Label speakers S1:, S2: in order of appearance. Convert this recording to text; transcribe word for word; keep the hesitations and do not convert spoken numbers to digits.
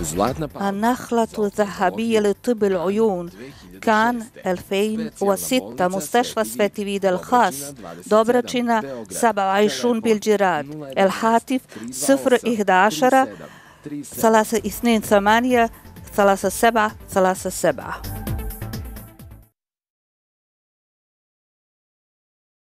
S1: النخلة الذهبية لطب العيون كان ألفين وستة مستشفى سفاتيفيد الخاص دوبرتشينا سبعة وعشرين بلجراد. الهاتف صفر إحدى عشر ثلاثة اثنين ثمانية ثلاثة سبعة ثلاثة سبعة.